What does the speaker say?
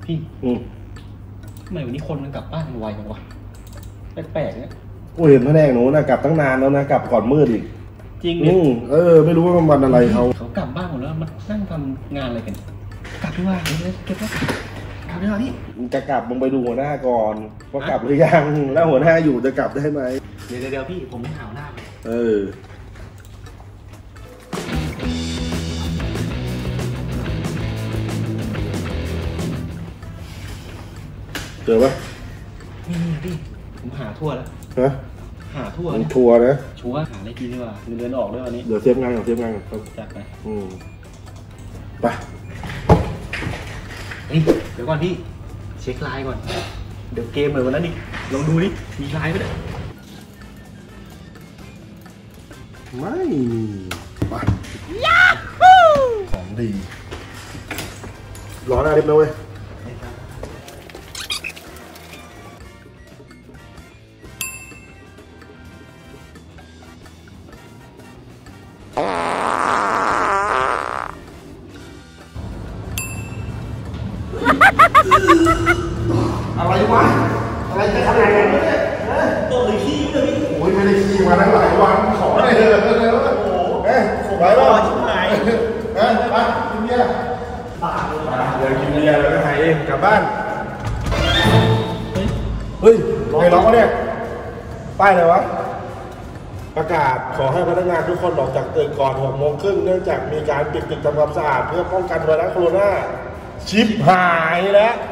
พี่ทำไมวันนี้คนมันกลับบ้านไวจังวะแปลกๆเนี่ยกูเห็นแผนกหนูนะกลับตั้งนานแล้วนะกลับก่อนมืดอีกจริงเนี่ยไม่รู้ว่ามันวันอะไรเขากลับบ้านหมดแล้วมันนั่งทำงานอะไรกันกลับดีกว่าเก็บแล้วกลับดีกว่าพี่จะกลับมึงไปดูหัวหน้าก่อนว่ากลับหรือยังแล้วหัวหน้าอยู่จะกลับได้ไหมเดี๋ยวพี่ผมไม่หาหัวหน้าเจอปะนี่พี่ผมหาทั่วแล้วหาทั่วชัวร์นะชัวร์หาอะไรกินดีกว่าเงินเดือนออกด้วยวันนี้เดี๋ยวเซฟงานก่อนจัดไปไปเดี๋ยวก่อนพี่เช็คไลน์ก่อนเดี๋ยวเกมเหมือนวันนั้นดิลองดูดิมีไลน์ไหมเนี่ยไม่ไปยาฮูของดีร้อนอะไรเรียบร้อยอะไรวะอะไรจะขนาดนั้นเนี่ยตัวหรือขี้เลยพี่โอ้ยไม่ได้ขี้มาตั้งหลายวันขออะไรเลยโอ้โหไปบ้างชิบหายไปกินเบียร์เดี๋ยวกินเบียร์แล้วก็หายเองกลับบ้านเฮ้ยไงน้องเขาเนี่ยป้ายอะไรวะประกาศขอให้พนักงานทุกคนออกจากตึกก่อน6 โมงครึ่งเนื่องจากมีการปิดตึกทำความสะอาดเพื่อป้องกันไวรัสโคโรนาชิบหายแล้ว